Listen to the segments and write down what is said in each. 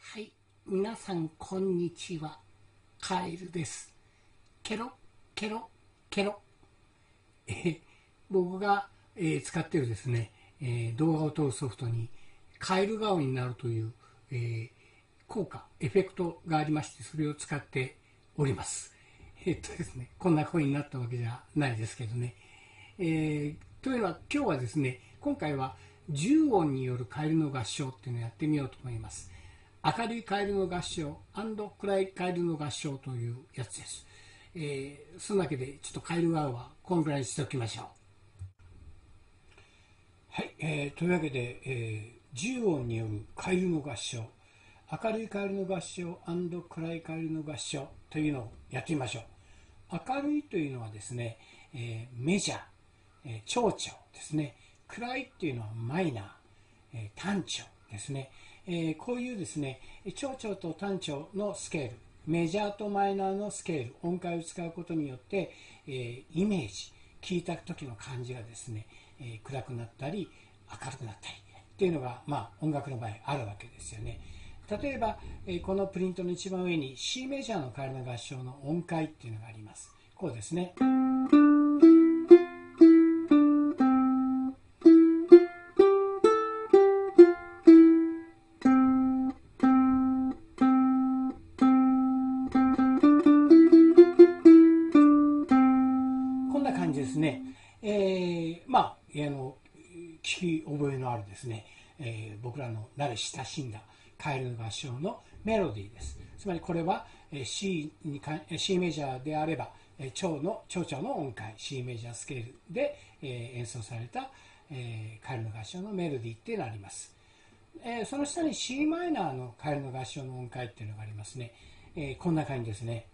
はい、皆さんこんにちは。カエルです。ケロケロケロ。僕が、使っているですね、動画を撮るソフトにカエル顔になるという、効果、エフェクトがありまして、それを使っております。ですね、こんな声になったわけじゃないですけどね。というのは今日はですね、今回は10音によるカエルの合唱っていうのをやってみようと思います。明るいカエルの合唱&暗いカエルの合唱というやつです。そのわけでちょっとカエル側はこんぐらいにしておきましょう。はい、というわけで、10音によるカエルの合唱、明るいカエルの合唱&暗いカエルの合唱というのをやってみましょう。明るいというのはですね、メジャー、長調ですね。暗いっていうのはマイナー、短調ですね。こういうですね、長調と短調のスケール、メジャーとマイナーのスケール、音階を使うことによって、イメージ、聞いた時の感じがですね、暗くなったり明るくなったりっていうのが、音楽の場合あるわけですよね。例えば、このプリントの一番上に C メジャーのカエルの合唱の音階っていうのがあります。こうですね。こんな感じですね。聞き覚えのあるですね、僕らの慣れ親しんだカエルの合唱のメロディーです。つまりこれは C メジャーであれば長調の音階 C メジャースケールで演奏されたカエルの合唱のメロディーっていうのがあります。その下に C マイナーのカエルの合唱の音階っていうのがありますね。こんな感じですね。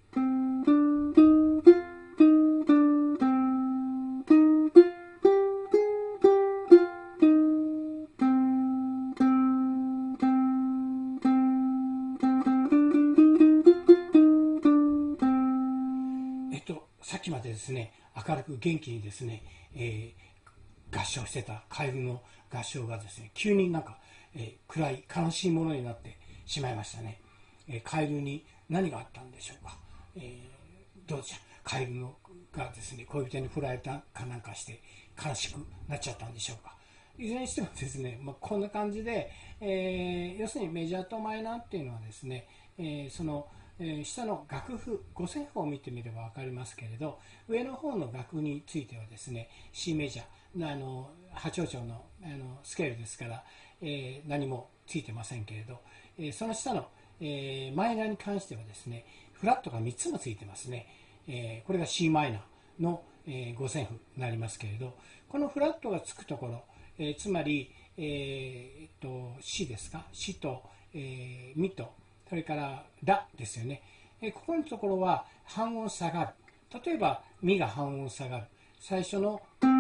さっきまでですね、明るく元気にですね、合唱してたカエルの合唱がですね、急になんか、暗い悲しいものになってしまいましたね。カエルに何があったんでしょうか。どうじゃ、カエルがですね、恋人に振られたかなんかして悲しくなっちゃったんでしょうか。いずれにしてもですね、こんな感じで、要するにメジャーとマイナーっていうのはですね、その下の楽譜五線譜を見てみれば分かりますけれど、上の方の楽譜についてはですね C メジャーの波長調のスケールですから、何もついてませんけれど、その下の、マイナーに関してはですねフラットが3つもついてますね。これが C マイナーの、五線譜になりますけれど、このフラットがつくところ、つまり、C ですか、 C と、ミとそれからラですよね。ここのところは半音下がる。例えばミが半音下がる。最初の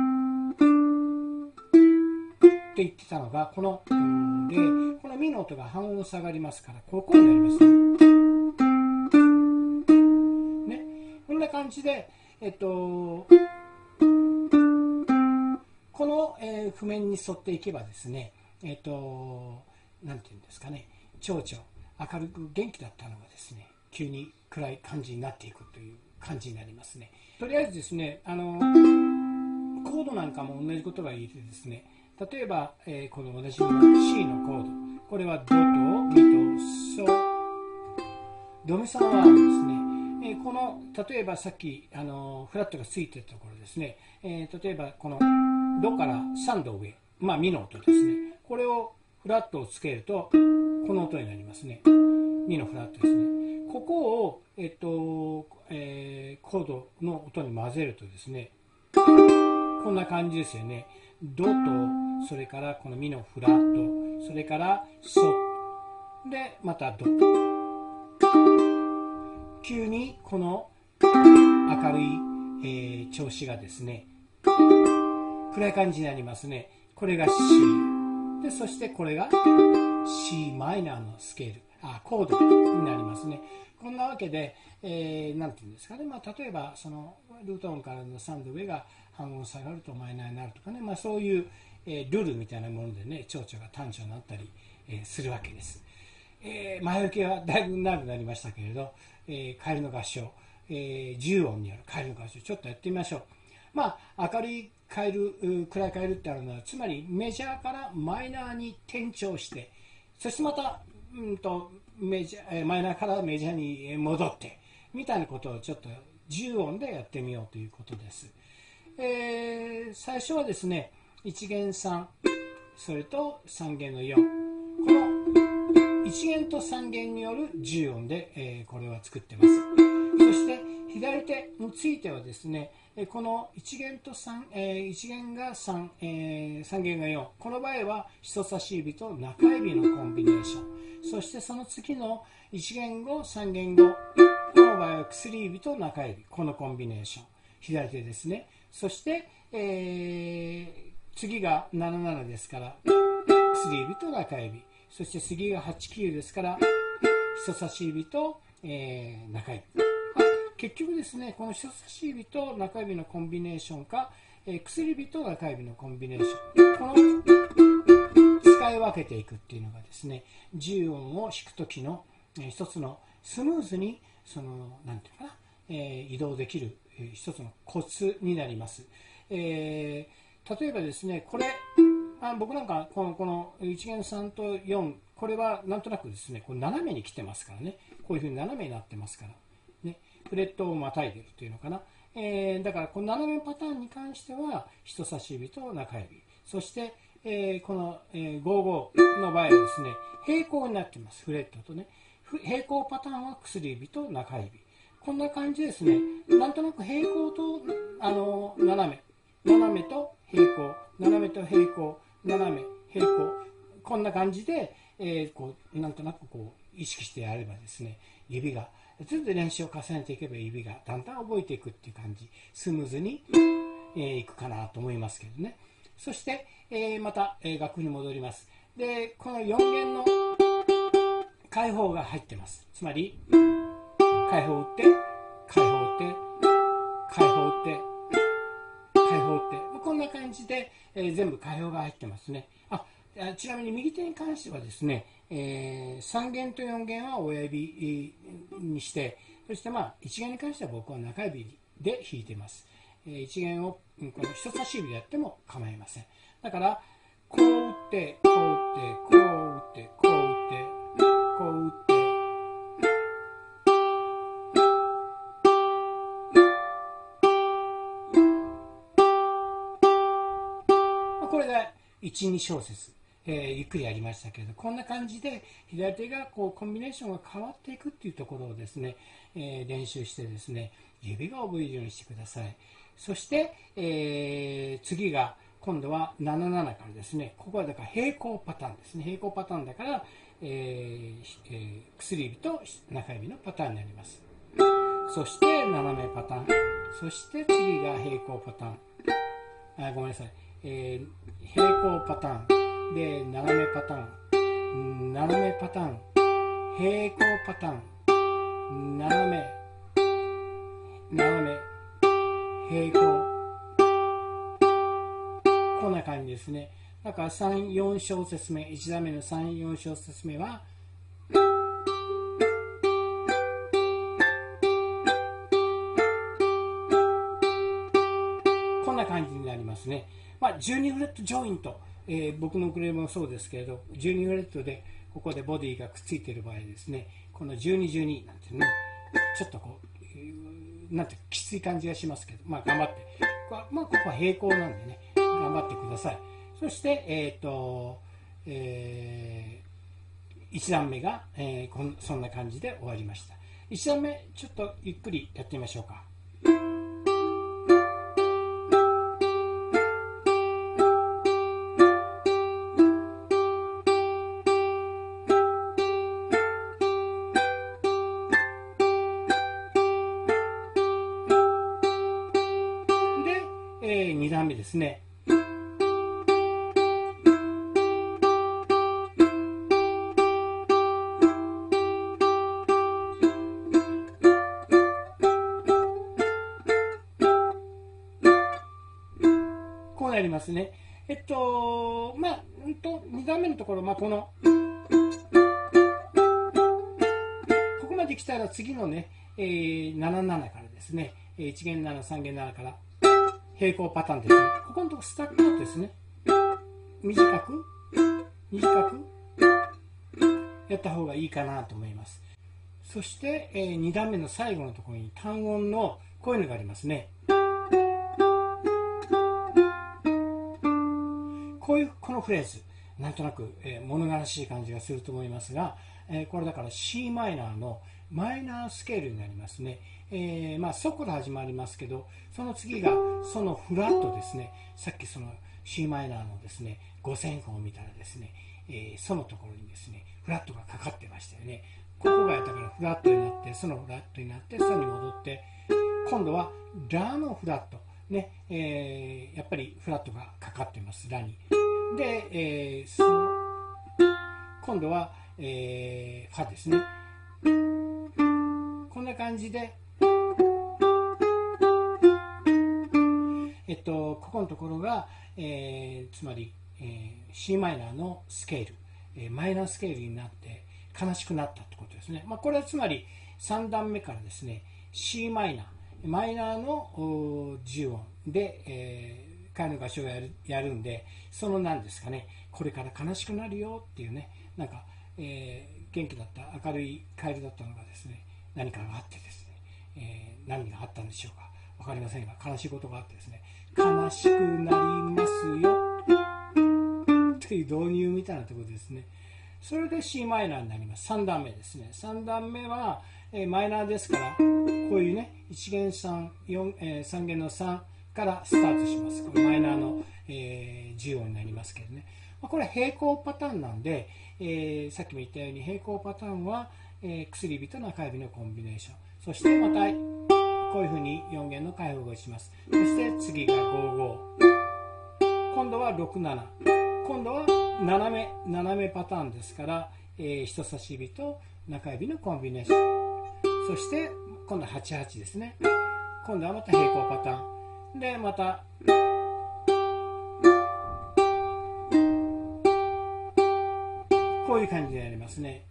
って言ってたのがこので、このミの音が半音下がりますからここになりますね。こんな感じでこの、譜面に沿っていけばですね、なんていうんですかね、長調明るく元気だったのがですね、急に暗い感じになっていくという感じになりますね。とりあえずですね、コードなんかも同じことが言えてですね、例えば、この同じ C のコード、これはドとミとソ、ドミソのワードですね。この例えばさっきフラットがついているところですね、例えばこのドから3度上、ミの音ですね。これをフラットをつけるとこの音になりますね。ミのフラットですね。ここを、コードの音に混ぜるとですね、こんな感じですよね。ドと、それからこのミのフラット、それからソでまたド。急にこの明るい、調子がですね、暗い感じになりますね。これが C で、そしてこれが C マイナーのスケール、コードになりますね。こんなわけで、なんていうんですかね、例えばそのルート音からの3度上が半音下がるとマイナーになるとかね、そういう、ルールみたいなものでね、長調が短調になったり、するわけです。 前置きはだいぶ長くなりましたけれど、カエルの合唱、10音によるカエルの合唱、ちょっとやってみましょう。まあ、明るいカエル、暗いカエルってあるのは、つまりメジャーからマイナーに転調して、そしてまた、マイナーからメジャーに戻って、みたいなことをちょっと10音でやってみようということです。最初はですね、1弦3、それと3弦の4。この1弦と3弦による10音で、これは作ってます。そして左手についてはですね、この1弦と3、1弦が3、3弦が4。この場合は人差し指と中指のコンビネーション。そしてその次の1弦後、3弦後。この場合は薬指と中指。このコンビネーション。左手ですね。そして、次が77ですから、薬指と中指。そして次が89ですから、人差し指と、中指。結局ですね、この人差し指と中指のコンビネーションか、薬指と中指のコンビネーション。この使い分けていくっていうのがですね、10音を弾くときの、一つのスムーズに、なんていうかな、移動できる、一つのコツになります。例えばですね、これ、僕なんかこの1弦3と4、これはなんとなくですね、これ斜めに来てますからね、こういうふうに斜めになってますから、ね、フレットをまたいでるというのかな。だからこの斜めパターンに関しては人差し指と中指、そして、この、55の場合はですね、平行になってます、フレットとね。平行パターンは薬指と中指。こんな感じですね。なんとなく平行と斜めと平行、斜めと平行、斜め平行、こんな感じで、なんとなく意識してやればですね、指がずっと練習を重ねていけば指がだんだん覚えていくっていう感じ、スムーズに、いくかなと思いますけどね。そして、また、楽譜に戻ります。で、この4弦の開放が入ってます。つまり開放打って開放打って開放打って開放打って、こんな感じで、全部開放が入ってますね。ちなみに右手に関してはですね、3弦と4弦は親指にして、そして1弦に関しては僕は中指で弾いてます。1弦をこの人差し指でやっても構いません。だからこう打ってこう打ってこう打ってこう打ってこう打って、これが1、2小節、ゆっくりやりましたけれど、こんな感じで左手がコンビネーションが変わっていくっていうところをですね、練習してですね、指が覚えるようにしてください。そして、次が今度は77からですね、ここはだから平行パターンですね。平行パターンだから、薬指と中指のパターンになります。そして斜めパターン、そして次が平行パターン、ごめんなさい、平行パターンで斜めパターン、斜めパターン、平行パターン、斜め平行、こんな感じですね。だから3、4小節目、1段目の3、4小節目はこんな感じになりますね。12フレットジョイント、僕のウクレレもそうですけれど、12フレットでここでボディがくっついている場合ですね、この12、12なんてね、ちょっとなんてきつい感じがしますけど、頑張って、ここは平行なんでね、頑張ってください。そして、1段目が、そんな感じで終わりました。1段目、ちょっとゆっくりやってみましょうか。で、2段目ですね。こうなりますね。2段目のところ、このできたら次のね、77からですね、1弦7、3弦7から平行パターンですね。ここのところスタックノートですね。短くやった方がいいかなと思います。そして、2段目の最後のところに単音のこういうのがありますね。このフレーズ、なんとなく、物悲しい感じがすると思いますが、これだから C マイナーのマイナースケールになりますね。ソから始まりますけど、その次がそのフラットですね。さっきその C マイナーのですね、五線譜を見たらですね、そのところにですね、フラットがかかってましたよね。ここがだからフラットになって、そのフラットになって、ソに戻って、今度はラのフラット。ね、やっぱりフラットがかかってます、ラに。で、今度は、ファですね。こんな感じで、ここのところが、つまり、C マイナーのスケール、マイナースケールになって悲しくなったってことですね。これはつまり3段目からですね、C マイナーの10音で、彼の合唱をやるんで、その何ですかね、これから悲しくなるよっていうね、なんか、元気だった明るいカエルだったのがですね、何かがあってですね、何があったんでしょうか、分かりませんが、悲しいことがあってですね、悲しくなりますよという導入みたいなところですね。それで C マイナーになります。3段目ですね。3段目は、マイナーですから、こういうね、1弦3、3弦の3からスタートします。これマイナーの、10音になりますけどね。これは平行パターンなんで、さっきも言ったように平行パターンは、薬指と中指のコンビネーション。そしてまたこういうふうに4弦の開放をします。そして次が5-5。今度は6-7。今度は斜めパターンですから、人差し指と中指のコンビネーション。そして今度は8-8ですね。今度はまた平行パターン。で、またこういう感じになりますね。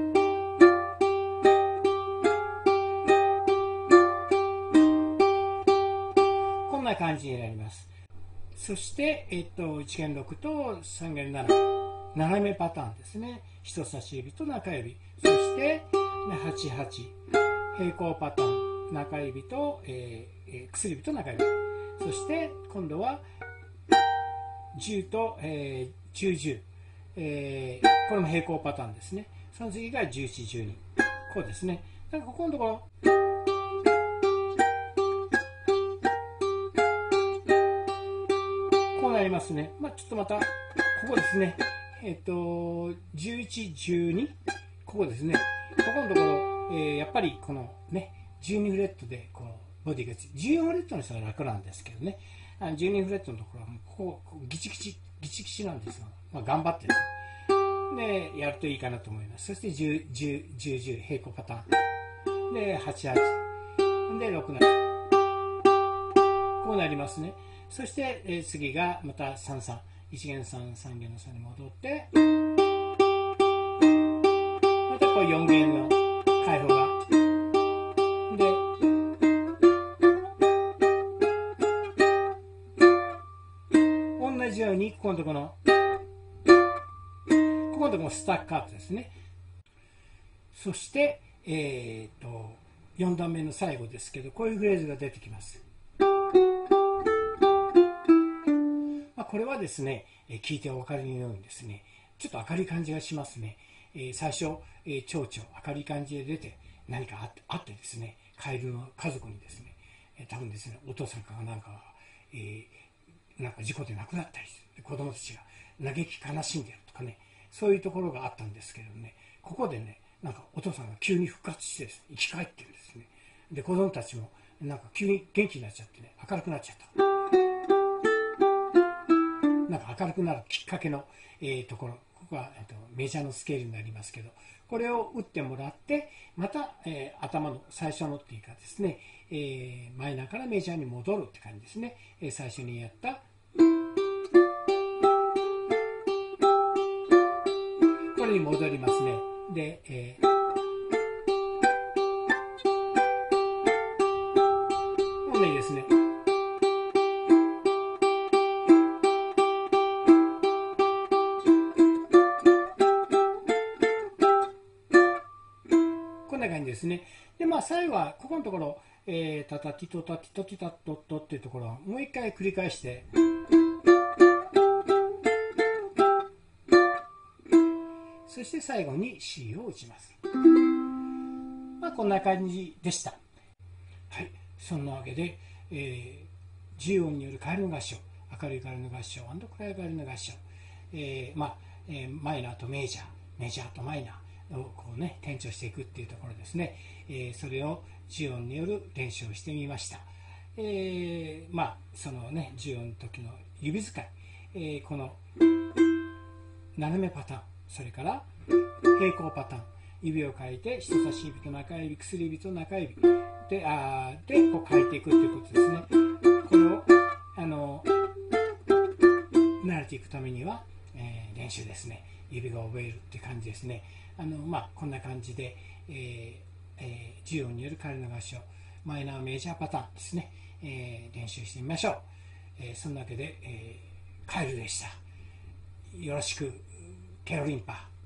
こんな感じになります。そして、1弦6と3弦7、斜めパターンですね。人差し指と中指。そして、8-8、平行パターン。中指と、薬指と中指。そして、今度は、10と、10-10。これも平行パターンですね。その次が11-12。こうですね。だからここのところ、こうなりますね。ちょっとまた、ここですね。11-12。ここですね。ここのところ、やっぱりこのね、12フレットでこうボディが14フレットの人は楽なんですけどね。12フレットのところはこうギチギチなんですが、頑張ってですね。で、やるといいかなと思います。そして10-10平行パターン。で、8-8。で、6-7。こうなりますね。そして、次がまた3-3。1弦3、3弦の3に戻って、またこう4弦の開放が。で、同じように、ここのところスタッカートですね。そして、4段目の最後ですけど、こういうフレーズが出てきます。これはですね、聞いてお分かりのようにですね、ちょっと明るい感じがしますね。最初、蝶々、明るい感じで出て、何かあってですね、カエルの家族にですね、多分ですね、お父さんかなんかが、なんか事故で亡くなったりして、子供たちが嘆き悲しんでるとかね、そういうところがあったんですけどね、ここでね、なんかお父さんが急に復活してですね、生き返ってるんですね。で、子供たちもなんか急に元気になっちゃってね、明るくなっちゃった。なんか明るくなるきっかけの、ところ、ここは、メジャーのスケールになりますけど、これを打ってもらって、また、頭の最初のっていうかですね、マイナーからメジャーに戻るって感じですね。最初にやったこれに戻りますね。で、 こでですね、こんな感じですね。で、最後はここのところ、タタティトタティトティタットットっていうところをもう一回繰り返して、そして最後に C を打ちます。こんな感じでした。はい、そんなわけで、重音によるカエルの合唱、明るいカエルの合唱、暗いカエルの合唱、マイナーとメジャー、メジャーとマイナーをこうね、転調していくっていうところですね。それを重音による練習をしてみました。そのね、重音の時の指使い、この斜めパターン、それから平行パターン、指を変えて人差し指と中指、薬指と中指でこう変えていくということですね。これを慣れていくためには、練習ですね。指が覚えるっていう感じですね。こんな感じで、重音によるカエルの合唱、マイナーメジャーパターンですね、練習してみましょう。そんなわけで、カエルでした。よろしく、ケロリンパ。